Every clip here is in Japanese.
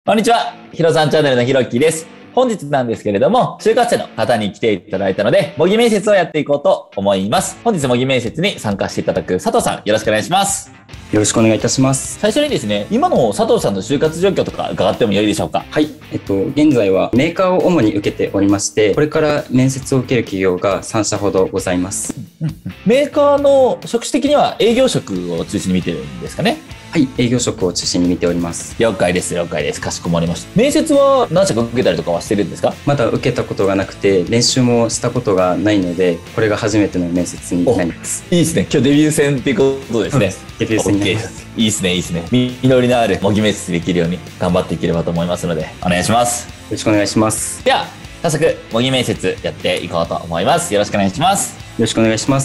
こんにちは。ひろさんチャンネルのひろきです。本日なんですけれども、就活生の方に来ていただいたので、模擬面接をやっていこうと思います。本日模擬面接に参加していただく佐藤さん、よろしくお願いします。 よろしくお願いいたします。 最初にですね、今の佐藤さんの就活状況とか伺ってもよいでしょうか？ はい。現在はメーカーを主に受けておりまして、これから面接を受ける企業が3社ほどございます。 メーカーの職種的には営業職を中心に見てるんですかね？ はい。営業職を中心に見ております。 了解です。了解です。かしこまりました。面接は何社か受けたりとかはしてるんですか？ まだ受けたことがなくて、練習もしたことがないので、これが初めての面接になります。 いいですね。今日デビュー戦っていうことですね。 デビュー戦になります。 いいですね、いいですね。実りのある模擬面接できるように頑張っていければと思いますので、お願いします。 よろしくお願いします。 では、早速、模擬面接やっていこうと思います。よろしくお願いします。 よろしくお願いします。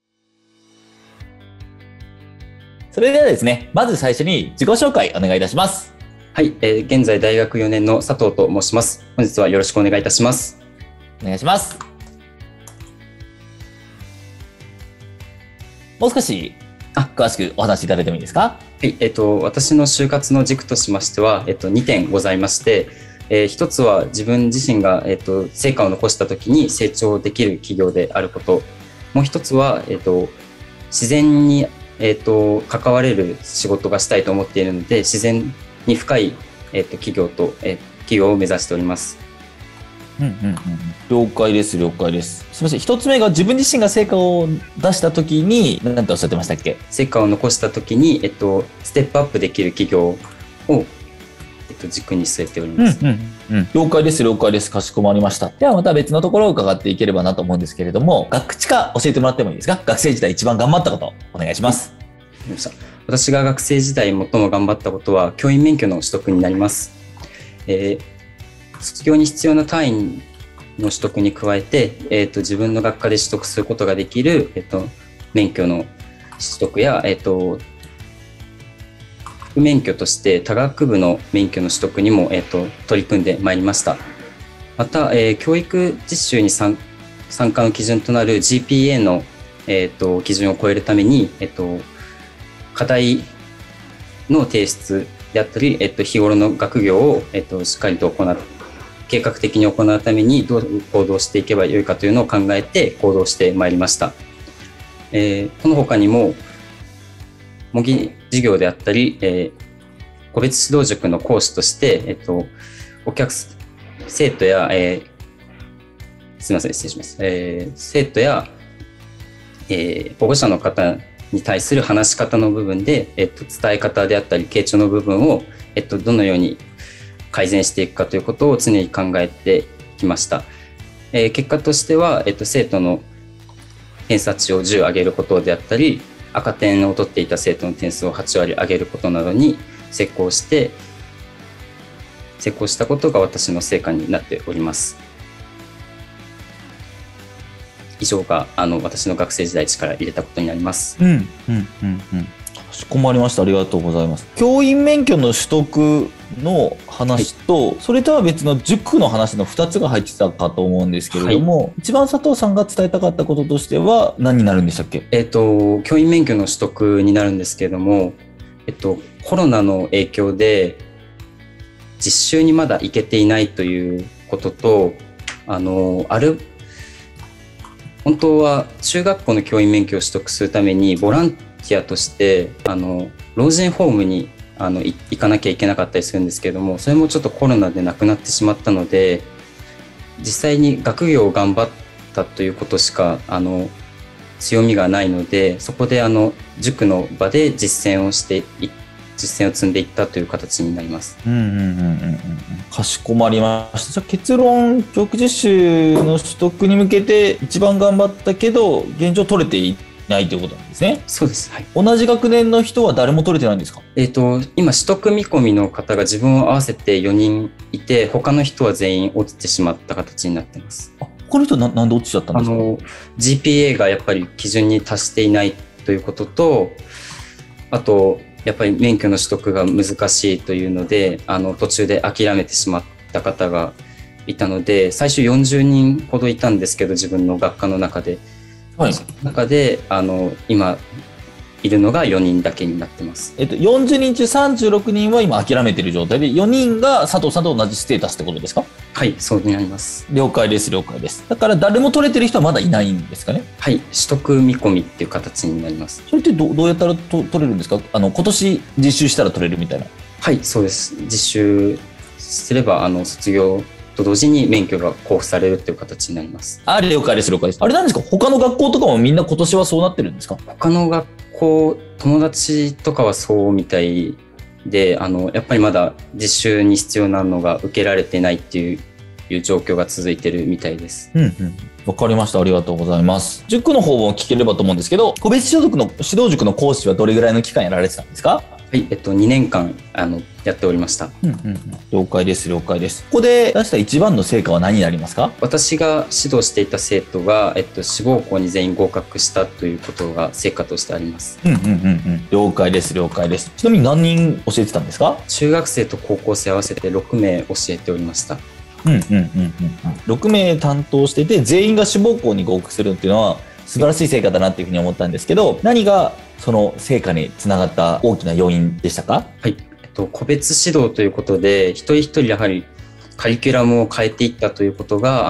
それではですね、まず最初に自己紹介お願いいたします。 はい。現在大学4年の佐藤と申します。本日はよろしくお願いいたします。 お願いします。もう少し詳しくお話しいただいてもいいですか？ はい。私の就活の軸としましては、2点ございまして、一つは自分自身が、成果を残した時に成長できる企業であること。もう一つは、自然に、関われる仕事がしたいと思っているので、自然に深い、企業を目指しております。 了解です、了解です。すみません。一つ目が自分自身が成果を出したときに、何ておっしゃってましたっけ？ 成果を残したときに、ステップアップできる企業を、軸に据えております。 了解です、了解です。かしこまりました。ではまた別のところを伺っていければなと思うんですけれども、学知化教えてもらってもいいですか？学生時代一番頑張ったこと、お願いします。 私が学生時代最も頑張ったことは、教員免許の取得になります。卒業に必要な単位の取得に加えて、自分の学科で取得することができる、免許の取得や、副免許として多学部の免許の取得にも、取り組んでまいりました。また、教育実習に参加の基準となる GPA の、基準を超えるために、課題の提出であったり、日頃の学業を、しっかりと計画的に行うためにどう行動していけばよいかというのを考えて行動してまいりました。この他にも模擬授業であったり、個別指導塾の講師として、生徒や、すみません、失礼します。生徒や、保護者の方に対する話し方の部分で、伝え方であったり傾聴の部分を、どのように改善していくかということを常に考えてきました。結果としては、生徒の偏差値を10上げることであったり、赤点を取っていた生徒の点数を8割上げることなどに成功したことが私の成果になっております。以上が私の学生時代力入れたことになります。 かしこまりました。ありがとうございます。教員免許の取得の話と、それとは別の塾の話の2つが入ってたかと思うんですけれども、一番佐藤さんが伝えたかったこととしては何になるんでしたっけ？ 教員免許の取得になるんですけれども、コロナの影響で実習にまだ行けていないということと、本当は中学校の教員免許を取得するためにボランティアとして老人ホームに行かなきゃいけなかったりするんですけれども、それもちょっとコロナでなくなってしまったので、実際に学業を頑張ったということしか強みがないので、そこで塾の場で実践を積んでいったという形になります。 かしこまりました。じゃあ結論、教育実習の取得に向けて一番頑張ったけど現状取れていないということなんですね。 そうです、はい。 同じ学年の人は誰も取れてないんですか？ 今取得見込みの方が自分を合わせて4人いて、他の人は全員落ちてしまった形になっています。 この人なんで落ちちゃったんですか ？GPA がやっぱり基準に達していないということと、あとやっぱり免許の取得が難しいというので、途中で諦めてしまった方がいたので、最初40人ほどいたんですけど、自分の学科の中で、その中で今いるのが4人だけになってます。 40人中36人は今諦めてる状態で、4人が佐藤さんと同じステータスってことですか？ はい、そうになります。 了解です、了解です。だから誰も取れてる人はまだいないんですかね？ はい、取得見込みっていう形になります。 それってどうやったら取れるんですか？今年実習したら取れるみたいな。 はい、そうです。実習すれば、卒業と同時に免許が交付されるっていう形になります。 了解です、了解です。あれなんですか？他の学校とかもみんな今年はそうなってるんですか？ 他の学校、友達とかはそうみたいで、やっぱりまだ実習に必要なのが受けられてないっていう状況が続いてるみたいです。 わかりました。ありがとうございます。塾の方も聞ければと思うんですけど、個別所属の指導塾の講師はどれぐらいの期間やられてたんですか？ はい、2年間やっておりました。 了解です、了解です。ここで出した一番の成果は何になりますか？ 私が指導していた生徒が、志望校に全員合格したということが成果としてあります。 了解です、了解です。ちなみに何人教えてたんですか？ 中学生と高校生合わせて6名教えておりました。 6名担当してて、全員が志望校に合格するっていうのは素晴らしい成果だなっていうふうに思ったんですけど、何がその成果につながった大きな要因でしたか？ はい、個別指導ということで、一人一人やはりカリキュラムを変えていったということが、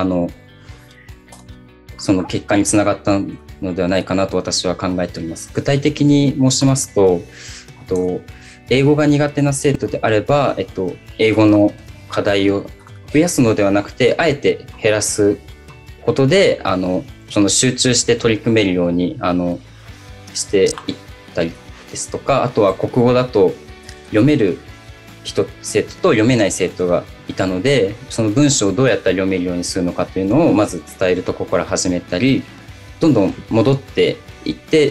その結果につながったのではないかなと私は考えております。具体的に申しますと、英語が苦手な生徒であれば、英語の課題を増やすのではなくて、あえて減らすことで、その集中して取り組めるようにしていったりですとか、あとは国語だと読める生徒と読めない生徒がいたので、その文章をどうやったら読めるようにするのかというのをまず伝えるところから始めたり、どんどん戻っていって、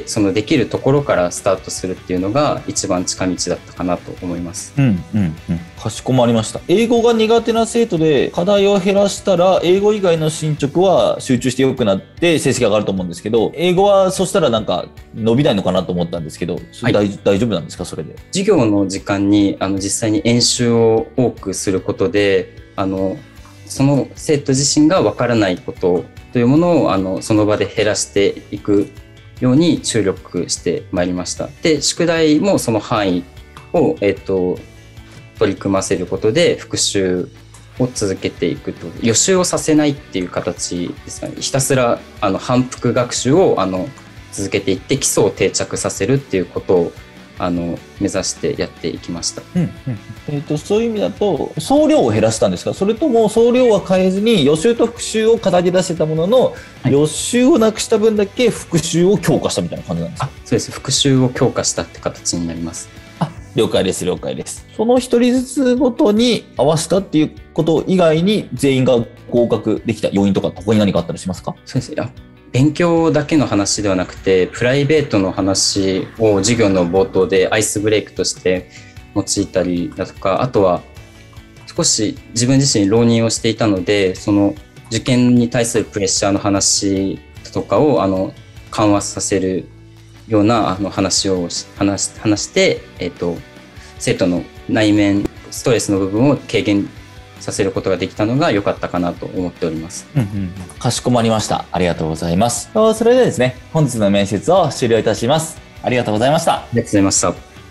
そのできるところからスタートするっていうのが一番近道だったかなと思います。 かしこまりました。英語が苦手な生徒で課題を減らしたら、英語以外の進捗は集中して良くなって成績が上がると思うんですけど、英語はそしたらなんか伸びないのかなと思ったんですけど、大丈夫なんですか？それで。 授業の時間に実際に演習を多くすることで、その生徒自身がわからないことというものをその場で減らしていくように注力してまいりました。で、宿題もその範囲を、取り組ませることで復習を続けていくと、予習をさせないっていう形ですかね。ひたすら反復学習を続けていって基礎を定着させるっていうことを目指してやっていきました。 そういう意味だと総量を減らしたんですか？それとも総量は変えずに予習と復習を掲げ出してたものの、予習をなくした分だけ復習を強化したみたいな感じなんですか？ そうです。復習を強化したって形になります。 了解です、了解です。その一人ずつごとに合わせたっていうこと以外に全員が合格できた要因とか、ここに何かあったりしますか？ そうです。勉強だけの話ではなくて、プライベートの話を授業の冒頭でアイスブレイクとして用いたりだとか、あとは少し自分自身浪人をしていたので、その受験に対するプレッシャーの話とかを緩和させるような話して、生徒の内面ストレスの部分を軽減させることができたのが良かったかなと思っております。 かしこまりました。ありがとうございます。それではですね、本日の面接を終了いたします。ありがとうございました。 ありがとうございました。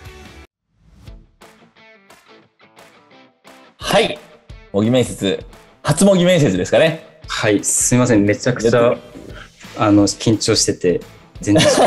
はい、模擬面接、初模擬面接ですかね。 はい、すみません、めちゃくちゃ緊張してて全然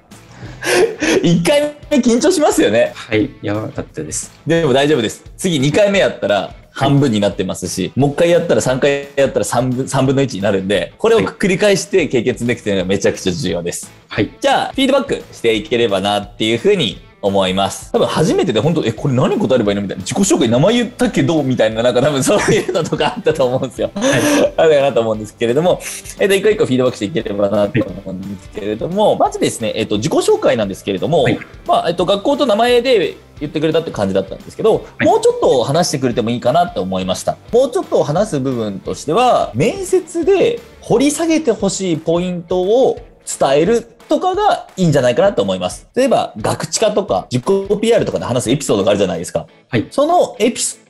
1回目緊張しますよね。 はい、やばかったです。 でも大丈夫です。次2回目やったら半分になってますし、もう1回やったら3回やったら3分の1になるんで、これを繰り返して経験積んでいくというのがめちゃくちゃ重要です。 はい。 じゃあフィードバックしていければなっていうふうに思います。多分初めてで本当これ何答えればいいのみたいな、自己紹介名前言ったけどみたいな、なんか多分そういうのとかあったと思うんですよ。あるかなと思うんですけれども、一個一個フィードバックしていければなと思うんですけれども、まずですね、自己紹介なんですけれども、学校と名前で言ってくれたって感じだったんですけど、もうちょっと話してくれてもいいかなって思いました。もうちょっと話す部分としては、面接で掘り下げてほしいポイントを伝えるとかがいいんじゃないかなと思います。例えば、ガクチカとか自己 PR とかで話すエピソードがあるじゃないですか。 はい。 そのエピソ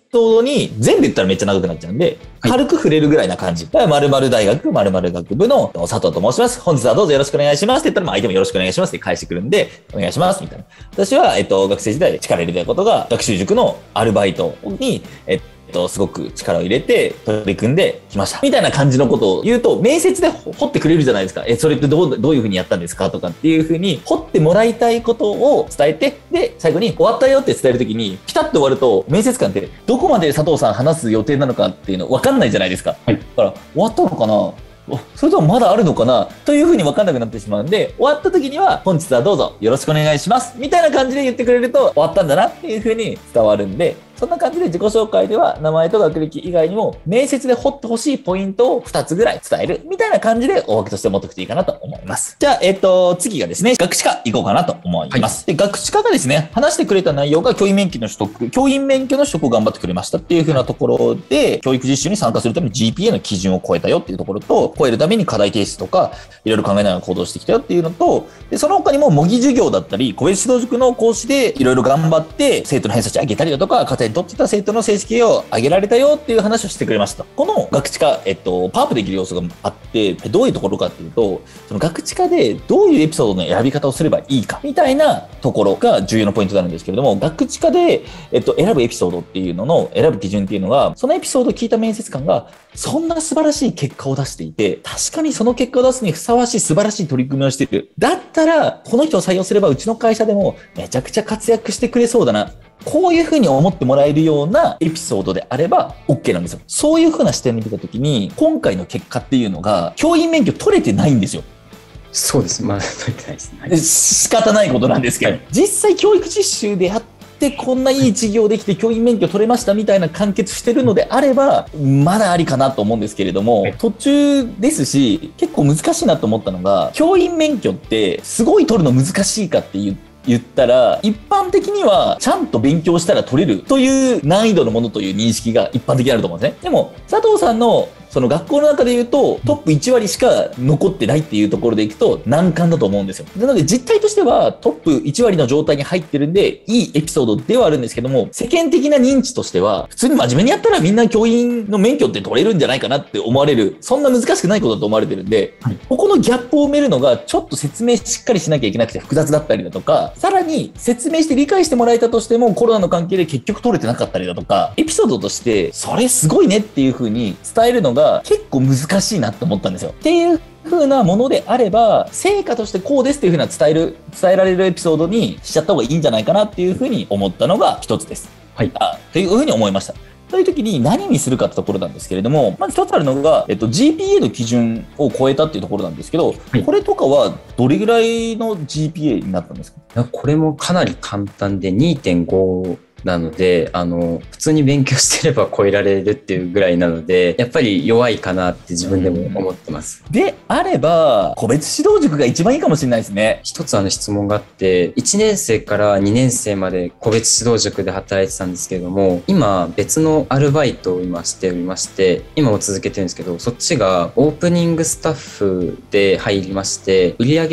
ソードに全部言ったらめっちゃ長くなっちゃうんで、 はい軽く触れるぐらいな感じ。だから〇〇大学、〇〇学部の佐藤と申します。本日はどうぞよろしくお願いしますって言ったら、相手もよろしくお願いしますって返してくるんで、お願いしますみたいな。私は、学生時代で力入れたことが、学習塾のアルバイトに、すごく力を入れて取り組んできました。みたいな感じのことを言うと、面接で掘ってくれるじゃないですか。それってどういうふうにやったんですかとかっていうふうに、掘ってもらいたいことを伝えて、で、最後に終わったよって伝えるときに、ピタッと終わると、面接官ってどこまで佐藤さん話す予定なのかっていうの分かんないじゃないですか。 はい、 だから、終わったのかな、それともまだあるのかなというふうに分かんなくなってしまうんで、終わった時には、本日はどうぞよろしくお願いしますみたいな感じで言ってくれると、終わったんだなっていうふうに伝わるんで、そんな感じで自己紹介では名前と学歴以外にも面接で掘ってほしいポイントを2つぐらい伝えるみたいな感じでお分けとして持っておくといいかなと思います。じゃあ、次がですね、学士課行こうかなと思います。はい、で、学士課がですね、話してくれた内容が教員免許の取得を頑張ってくれましたっていう風なところで、教育実習に参加するために GPA の基準を超えたよっていうところと、超えるために課題提出とか、いろいろ考えながら行動してきたよっていうのと、で、その他にも模擬授業だったり、個別指導塾の講師でいろいろ頑張って、生徒の偏差値上げたりだとか、課程に取ってた生徒の成績を上げられたよっていう話をしてくれました。この学知課、パワーアップできる要素があって、どういうところかっていうと、その学知課でどういうエピソードの選び方をすればいいか、みたいなところが重要なポイントになるんですけれども、学知課で、選ぶエピソードっていうのの、選ぶ基準っていうのは、そのエピソードを聞いた面接官が、そんな素晴らしい結果を出していて、確かにその結果を出すにふさわしい素晴らしい取り組みをしている。だったら、この人を採用すればうちの会社でもめちゃくちゃ活躍してくれそうだな。こういうふうに思ってもらえるようなエピソードであれば OK なんですよ。そういうふうな視点で見たときに、今回の結果っていうのが、教員免許取れてないんですよ。 そうです。まだ取れてないですね。 はい、仕方ないことなんですけど、はい、実際教育実習でやってこんないい授業できて教員免許取れましたみたいな完結してるのであれば、まだありかなと思うんですけれども、はい、途中ですし、結構難しいなと思ったのが、教員免許ってすごい取るの難しいかって言ったら、一般的にはちゃんと勉強したら取れるという難易度のものという認識が一般的にあると思うんですね。でも、佐藤さんのその学校の中で言うとトップ1割しか残ってないっていうところでいくと難関だと思うんですよ。なので実態としてはトップ1割の状態に入ってるんでいいエピソードではあるんですけども、世間的な認知としては普通に真面目にやったらみんな教員の免許って取れるんじゃないかなって思われる、そんな難しくないことだと思われてるんで、ここのギャップを埋めるのがちょっと説明しっかりしなきゃいけなくて複雑だったりだとか、さらに説明して理解してもらえたとしてもコロナの関係で結局取れてなかったりだとか、エピソードとしてそれすごいねっていう風に伝えるのが結構難しいなって思ったんですよ。っていう風なものであれば、成果としてこうですっていう風な伝えられるエピソードにしちゃった方がいいんじゃないかなっていう風に思ったのが一つです。はい。という風に思いました。という時に何にするかってところなんですけれども、まず一つあるのが、GPA の基準を超えたっていうところなんですけど、はい、これとかはどれぐらいの GPA になったんですか？ これもかなり簡単で 2.5なので、普通に勉強してれば超えられるっていうぐらいなので、やっぱり弱いかなって自分でも思ってます。 であれば、個別指導塾が一番いいかもしれないですね。 一つ質問があって、1年生から2年生まで個別指導塾で働いてたんですけれども、今別のアルバイトを今しておりまして、今も続けてるんですけど、そっちがオープニングスタッフで入りまして、売上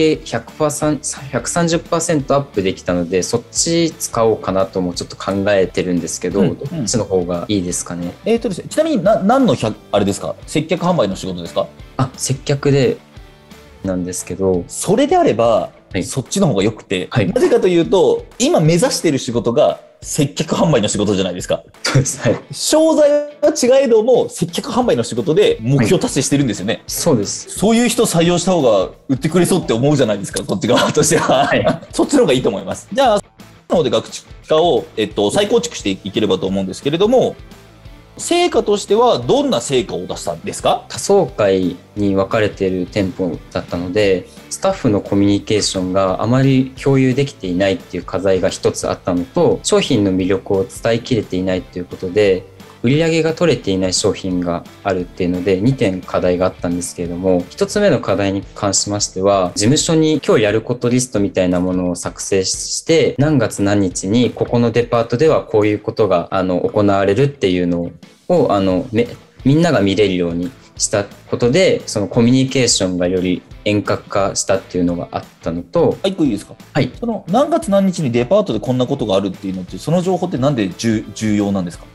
130% アップできたので、そっち使おうかなともちょっと考えてるんですけど、どっちの方がいいですかね。 ですね、ちなみに何のあれですか？接客販売の仕事ですか？ 接客でなんですけど、それであれば、 はい、そっちの方が良くて、はい、なぜかというと今目指している仕事が接客販売の仕事じゃないですか。 そうです、はい、 商材は違えども接客販売の仕事で目標達成してるんですよね。はい、 そうです。 そういう人採用した方が売ってくれそうって思うじゃないですか、こっち側としては、はい、そっちの方がいいと思います。じゃあなので学知課を、再構築していければと思うんですけれども、成果としてはどんな成果を出したんですか？ 多層階に分かれている店舗だったので、スタッフのコミュニケーションがあまり共有できていないっていう課題が一つあったのと、商品の魅力を伝えきれていないということで、売り上げが取れていない商品があるっていうので2点課題があったんですけれども、1つ目の課題に関しましては、事務所に今日やることリストみたいなものを作成して、何月何日にここのデパートではこういうことが行われるっていうのをみんなが見れるようにしたことで、そのコミュニケーションがより遠隔化したっていうのがあったのと。 はい、いいですか？ はい。 その何月何日にデパートでこんなことがあるっていうのって、その情報ってなんで重要なんですか？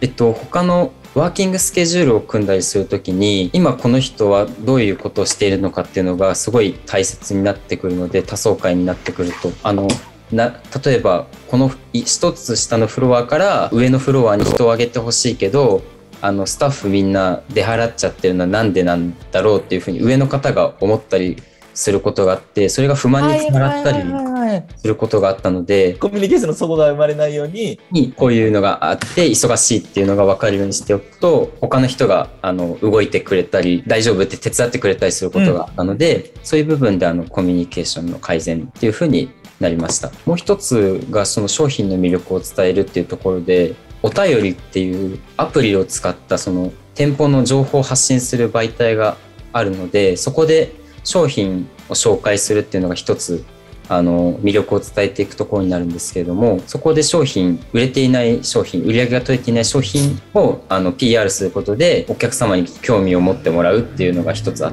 他のワーキングスケジュールを組んだりするときに、今この人はどういうことをしているのかっていうのがすごい大切になってくるので、多層階になってくると、例えばこの一つ下のフロアから上のフロアに人を上げてほしいけど、スタッフみんな出払っちゃってるのはなんでなんだろうっていうふうに上の方が思ったりすることがあって、それが不満につながったりすることがあったので、 コミュニケーションの齟齬が生まれないようにこういうのがあって忙しいっていうのが分かるようにしておくと、他の人が動いてくれたり大丈夫って手伝ってくれたりすることがあったので、そういう部分でコミュニケーションの改善っていうふうになりました。もう一つがその商品の魅力を伝えるっていうところで、お便りっていうアプリを使ったその店舗の情報を発信する媒体があるので、そこで商品を紹介するっていうのが一つ魅力を伝えていくところになるんですけれども、そこで売れていない商品、売り上げが取れていない商品をPR することでお客様に興味を持ってもらうっていうのが一つあって、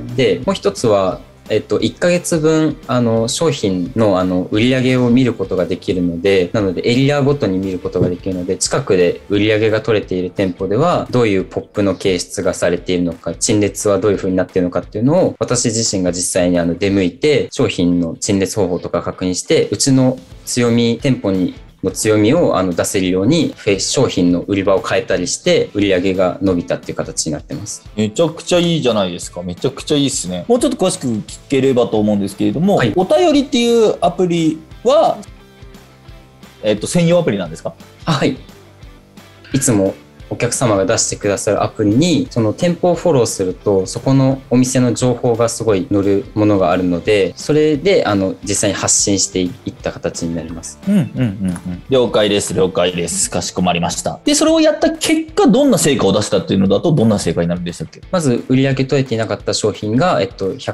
もう一つは1ヶ月分商品の売り上げを見ることができるので、なのでエリアごとに見ることができるので、近くで売り上げが取れている店舗ではどういうポップの掲出がされているのか、陳列はどういう風になっているのかっていうのを私自身が実際に出向いて商品の陳列方法とか確認して、うちの店舗の強みを出せるように商品の売り場を変えたりして売り上げが伸びたっていう形になってます。 めちゃくちゃいいじゃないですか。めちゃくちゃいいですね。もうちょっと詳しく聞ければと思うんですけれども、はい、お便りっていうアプリは、専用アプリなんですか？ はい。いつもお客様が出してくださるアプリにその店舗をフォローすると、そこのお店の情報がすごい載るものがあるので、それで実際に発信していった形になります。 了解です。了解です。かしこまりました。で、それをやった結果どんな成果を出したっていうのだとどんな成果になるんでしたっけ？ まず売上取れていなかった商品が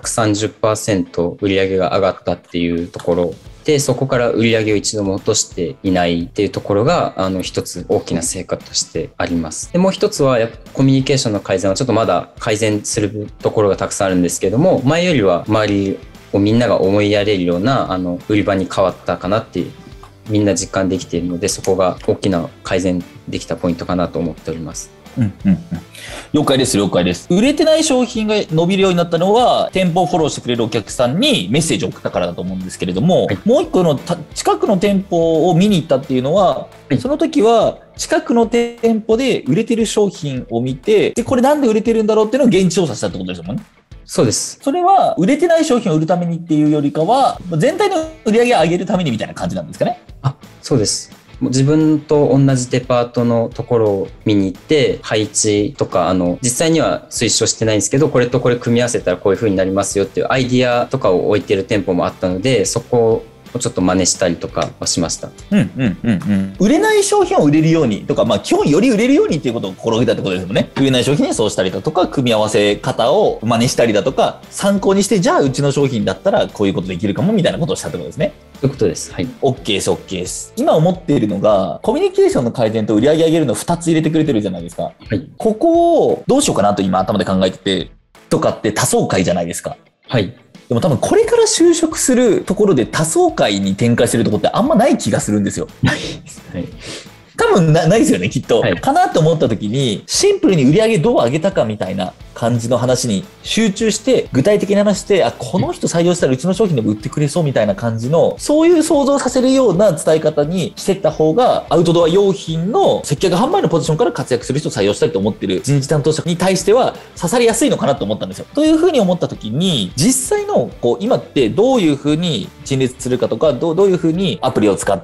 130% 売上が上がったっていうところで、そこから売り上げを一度も落としていないっていうところが一つ大きな成果としてあります。でもう一つはコミュニケーションの改善はちょっとまだ改善するところがたくさんあるんですけども、前よりは周りをみんなが思いやれるような売り場に変わったかなっていうみんな実感できているので、そこが大きな改善できたポイントかなと思っております。 了解です。了解です。売れてない商品が伸びるようになったのは、店舗をフォローしてくれるお客さんにメッセージを送ったからだと思うんですけれども、はい、もう一個の近くの店舗を見に行ったっていうのは、はい、その時は近くの店舗で売れてる商品を見て、でこれなんで売れてるんだろうっていうのを現地調査したってことですもんね。 そうです。 それは売れてない商品を売るためにっていうよりかは、全体の売り上げを上げるためにみたいな感じなんですかね。 そうです。自分と同じデパートのところを見に行って、配置とか実際には推奨してないんですけど、これとこれ組み合わせたらこういう風になりますよっていうアイディアとかを置いてる店舗もあったので、そこをちょっと真似したりとかはしました。 売れない商品を売れるようにとか、基本より売れるようにっていうことを心がけたってことですもんね。売れない商品にそうしたりだとか、組み合わせ方を真似したりだとか、参考にして、じゃあうちの商品だったらこういうことできるかもみたいなことをしたってことですね。 そういうことです。はい。 OK です、OK です。今思っているのが、コミュニケーションの改善と売り上げ上げるの2つ入れてくれてるじゃないですか。 はい。 ここをどうしようかなと今頭で考えてて、とかって多層階じゃないですか。 はい。 でも多分これから就職するところで多層階に展開するところってあんまない気がするんですよ。 はい。 多分ないですよね、きっと。 はい、 かなと思った時に、シンプルに売り上げどう上げたかみたいな感じの話に集中して、具体的な話して、この人採用したらうちの商品でも売ってくれそうみたいな感じの、そういう想像させるような伝え方にしてった方が、アウトドア用品の接客販売のポジションから活躍する人を採用したいと思ってる人事担当者に対しては刺さりやすいのかなと思ったんですよ。というふうに思った時に、実際の今ってどういうふうに陳列するかとか、どういうふうにアプリを使って、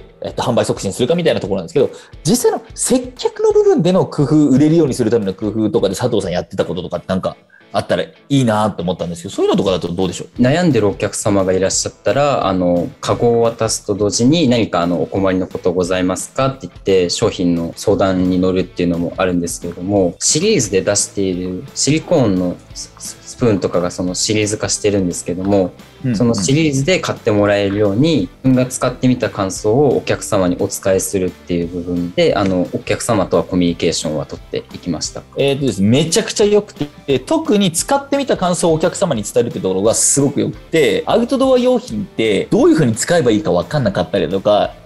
販売促進するかみたいなところなんですけど、実際の接客の部分での工夫、売れるようにするための工夫とかで佐藤さんやってたこととかってなんかあったらいいなと思ったんですけど、そういうのとかだとどうでしょう？ 悩んでるお客様がいらっしゃったら、カゴを渡すと同時に何かお困りのことございますかって言って商品の相談に乗るっていうのもあるんですけれども、シリーズで出しているシリコーンのスプーンとかがそのシリーズ化してるんですけども、そのシリーズで買ってもらえるように自分が使ってみた感想をお客様にお伝えするっていう部分でお客様とはコミュニケーションは取っていきました。 ですね、めちゃくちゃ良くて、特に使ってみた感想をお客様に伝えるってところがすごく良くて、アウトドア用品ってどういう風に使えばいいか分かんなかったりだとか、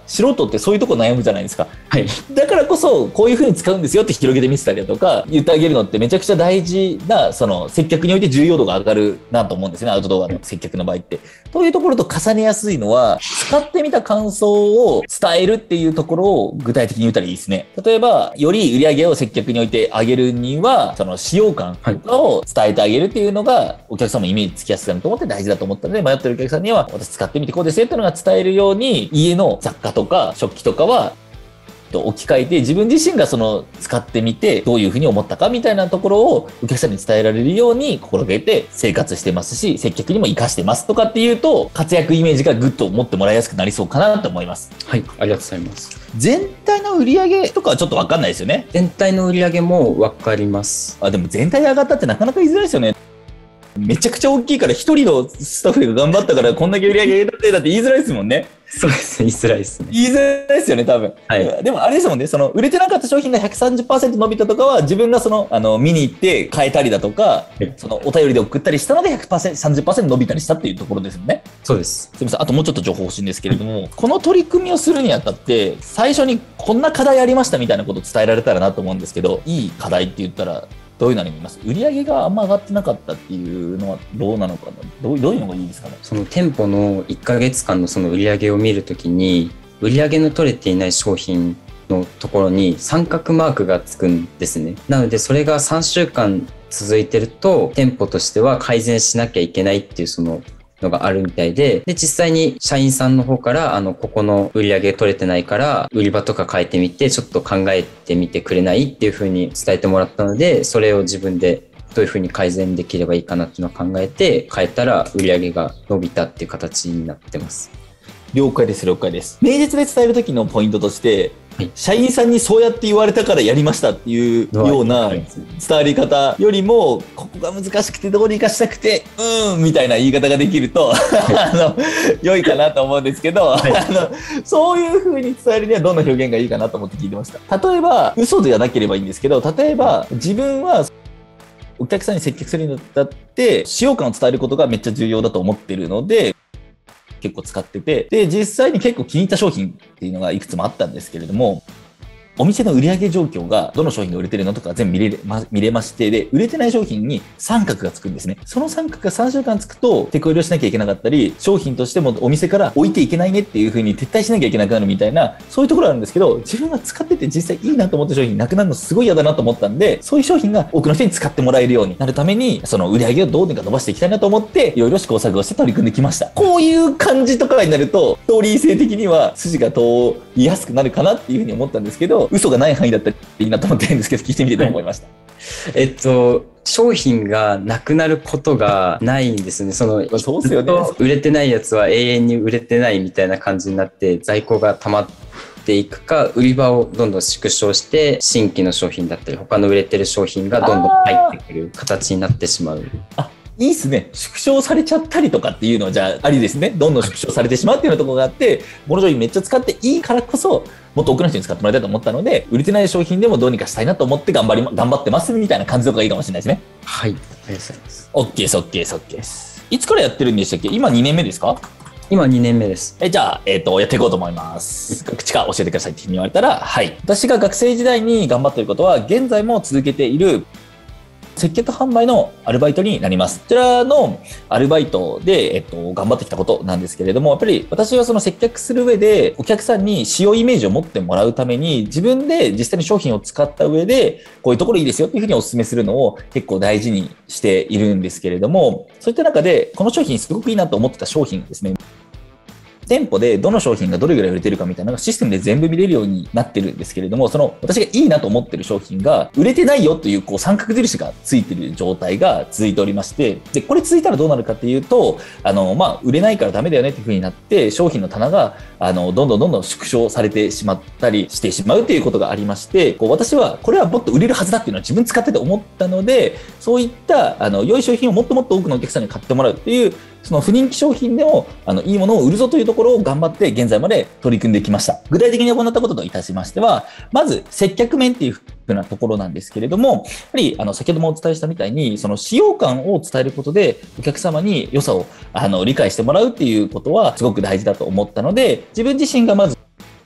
素人ってそういうとこ悩むじゃないですか。 はい。 だからこそ、こういう風に使うんですよって広げてみせたりだとか、言ってあげるのってめちゃくちゃ大事な、その接客において重要度が上がるなと思うんですね、アウトドアの接客の場合って。というところと重ねやすいのは、使ってみた感想を伝えるっていうところを具体的に言ったらいいですね。例えば、より売り上げを接客において上げるには、その使用感とかを伝えてあげるっていうのが、お客様のイメージつきやすくなると思って大事だと思ったので、迷ってるお客さんには、私使ってみてこうですよっていうのが伝えるように、家の雑貨とか食器とかは、置き換えて自分自身がその使ってみてどういうふうに思ったかみたいなところをお客さんに伝えられるように心がけて生活してますし、接客にも活かしてますとかっていうと活躍イメージがぐっと持ってもらいやすくなりそうかなと思います。 はい、ありがとうございます。 全体の売り上げとかはちょっと分かんないですよね。 全体の売り上げも分かります。 でも全体で上がったってなかなか言いづらいですよね。めちゃくちゃ大きいから一人のスタッフが頑張ったからこんだけ売り上げ上げたってだって言いづらいですもんね。 そうですね、言いづらいですね。 言いづらいですよね、多分。 はい。 でもあれですもんね、その売れてなかった商品が 130% 伸びたとかは自分がその見に行って変えたりだとか、そのお便りで送ったりしたので 100%、30% 伸びたりしたっていうところですもんね。 そうです。 すみません、あともうちょっと情報欲しいんですけれども、この取り組みをするにあたって最初にこんな課題ありましたみたいなことを伝えられたらなと思うんですけど、いい課題って言ったらどういうのに見ます？売り上げがあんま上がってなかったっていうのはどうなのかな、どういうのがいいですかね？ その店舗の1ヶ月間のその売り上げを見るときに、売り上げの取れていない商品のところに三角マークがつくんですね。なのでそれが3週間続いてると店舗としては改善しなきゃいけないっていうそののがあるみたいで、実際に社員さんの方からここの売り上げ取れてないから売り場とか変えてみてちょっと考えてみてくれないっていう風に伝えてもらったので、それを自分でどういう風に改善できればいいかなっていうのを考えて変えたら売り上げが伸びたっていう形になってます。 了解です、了解です。明実で伝える時のポイントとして、 はい、 社員さんにそうやって言われたからやりましたっていうような伝わり方よりも、ここが難しくてどうにかしたくてみたいな言い方ができると良いかなと思うんですけど、はい、そういう風に伝えるにはどんな表現がいいかなと思って聞いてました。例えば嘘ではなければいいんですけど、例えば自分はお客さんに接客するにあたって使用感を伝えることがめっちゃ重要だと思ってるので結構使ってて、で実際に結構気に入った商品っていうのがいくつもあったんですけれども、お店の売上状況がどの商品が売れてるのとか全部見れまして、で売れてない商品に三角がつくんですね。その三角が3週間つくと手こ入れをしなきゃいけなかったり、商品としてもお店から置いていけないねっていう風に撤退しなきゃいけなくなるみたいな、そういうところあるんですけど、自分が使ってて実際いいなと思った商品なくなるのすごい嫌だなと思ったんで、そういう商品が多くの人に使ってもらえるようになるために、その売上をどうにか伸ばしていきたいなと思っていろいろ試行錯誤して取り組んできました。こういう感じとかになるとストーリー性的には筋が通りやすくなるかなっていう風に思ったんですけど、嘘がない範囲だったらいいなと思ってるんですけど、聞いてみてどう思いました？ 商品がなくなることがないんですね。そうですよね。売れてないやつは永遠に売れてないみたいな感じになって在庫が溜まっていくか、売り場をどんどん縮小して新規の商品だったり他の売れてる商品がどんどん入ってくる形になってしまう。 いいっすね。縮小されちゃったりとかっていうのはじゃあありですね。どんどん縮小されてしまうっていうようなところがあって、この商品めっちゃ使っていいからこそもっと多くの人に使ってもらいたいと思ったので、売れてない商品でもどうにかしたいなと思って頑張ってますみたいな感じの方がいいかもしれないですね。 はい、ありがとうございます。 OK です OK です OK です。いつからやってるんでしたっけ？今2年目ですか？ 今2年目です。 じゃあ、やっていこうと思います。口か教えてくださいって言われたら、はい。私が学生時代に頑張っていることは、現在も続けている接客販売のアルバイトになります。こちらのアルバイトで、頑張ってきたことなんですけれども、やっぱり私はその接客する上でお客さんに使用イメージを持ってもらうために自分で実際に商品を使った上でこういうところいいですよっていうふうにお勧めするのを結構大事にしているんですけれども、そういった中でこの商品すごくいいなと思ってた商品ですね。店舗でどの商品がどれぐらい売れてるかみたいなのがシステムで全部見れるようになってるんですけれども、その私がいいなと思ってる商品が売れてないよという三角印がついてる状態が続いておりまして、でこれ続いたらどうなるかっていうと、売れないからダメだよねっていう風になって商品の棚がどんどん縮小されてしまったりしてしまうということがありまして、私はこれはもっと売れるはずだっていうのは自分使ってて思ったので、そういった良い商品をもっともっと多くのお客さんに買ってもらうっていうその不人気商品でもいいものを売るぞというところを頑張って現在まで取り組んできました。具体的に行ったことといたしましては、まず接客面っていうふうなところなんですけれども、やっぱり先ほどもお伝えしたみたいにその使用感を伝えることでお客様に良さを理解してもらうっていうことはすごく大事だと思ったので、自分自身がまず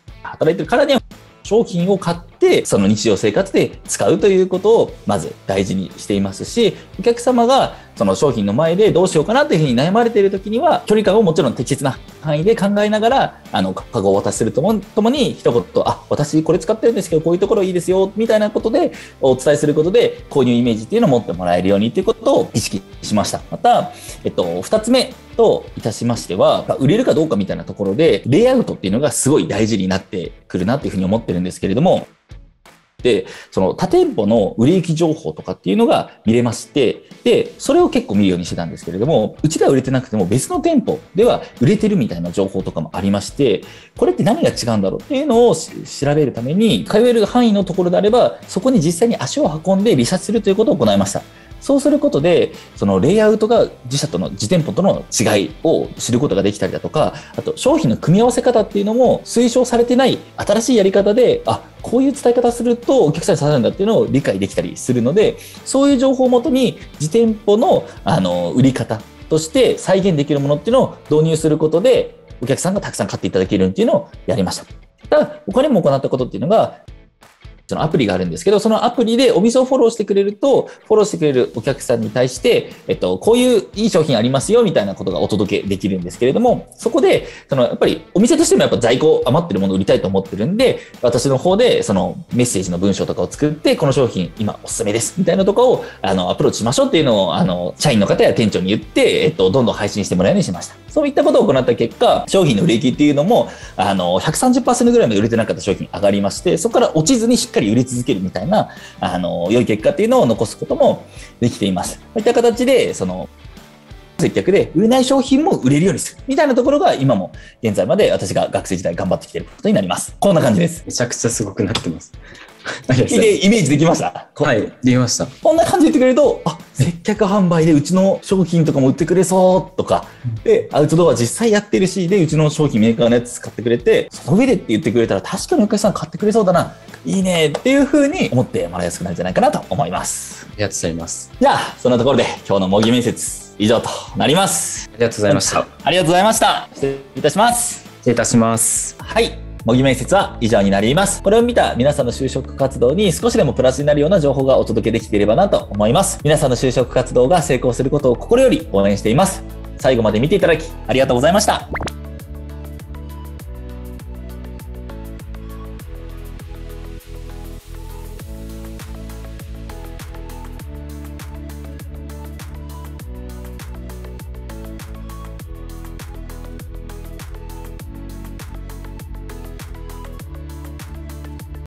働いてるからには、商品を買ってその日常生活で使うということをまず大事にしていますし、お客様がその商品の前でどうしようかなというふうに悩まれている時には、距離感をもちろん適切な範囲で考えながらカゴをお渡しするともに一言、私これ使ってるんですけどこういうところいいですよみたいなことでお伝えすることで、購入イメージっていうのを持ってもらえるようにということを意識しました。また、2つ目といたしましては、売れるかどうかみたいなところでレイアウトっていうのがすごい大事になってくるなっていうふうに思ってるんですけれども、で、その他店舗の売れ行き情報とかっていうのが見れまして、で、それを結構見るようにしてたんですけれども、うちでは売れてなくても別の店舗では売れてるみたいな情報とかもありまして、これって何が違うんだろうっていうのを調べるために、通える範囲のところであれば、そこに実際に足を運んでリサーチするということを行いました。そうすることで、そのレイアウトが自店舗との違いを知ることができたりだとか、あと商品の組み合わせ方っていうのも推奨されてない新しいやり方で、こういう伝え方するとお客さんに刺さるんだっていうのを理解できたりするので、そういう情報をもとに自店舗の売り方として再現できるものっていうのを導入することで、お客さんがたくさん買っていただけるっていうのをやりました。ただ、他にも行ったことっていうのが、そのアプリがあるんですけど、そのアプリでお店をフォローしてくれると、フォローしてくれるお客さんに対して、こういういい商品ありますよみたいなことがお届けできるんですけれども、そこで、やっぱりお店としてもやっぱ在庫余ってるものを売りたいと思ってるんで、私の方でそのメッセージの文章とかを作って、この商品今おすすめですみたいなとかをアプローチしましょうっていうのを社員の方や店長に言って、どんどん配信してもらうようにしました。そういったことを行った結果、商品の売れ行きっていうのも130% ぐらいまで売れてなかった商品上がりまして、そこから落ちずにしっかり売れ続けるみたいな良い結果っていうのを残すこともできています。こういった形で接客で売れない商品も売れるようにするみたいなところが今も現在まで私が学生時代頑張ってきていることになります。こんな感じです。 めちゃくちゃすごくなってます。 イメージできました？ はい、できました。 こんな感じで言ってくれると、接客販売でうちの商品とかも売ってくれそうとか、で、アウトドア実際やってるし、で、うちの商品メーカーのやつ使ってくれて、その上でって言ってくれたら確かにお客さん買ってくれそうだな、いいねっていう風に思ってもらいやすくなるんじゃないかなと思います。 ありがとうございます。 じゃあ、そんなところで今日の模擬面接以上となります。 ありがとうございました。 ありがとうございました。失礼いたします。 失礼いたします。 はい。模擬面接は以上になります。これを見た皆さんの就職活動に少しでもプラスになるような情報がお届けできていればなと思います。皆さんの就職活動が成功することを心より応援しています。最後まで見ていただきありがとうございました。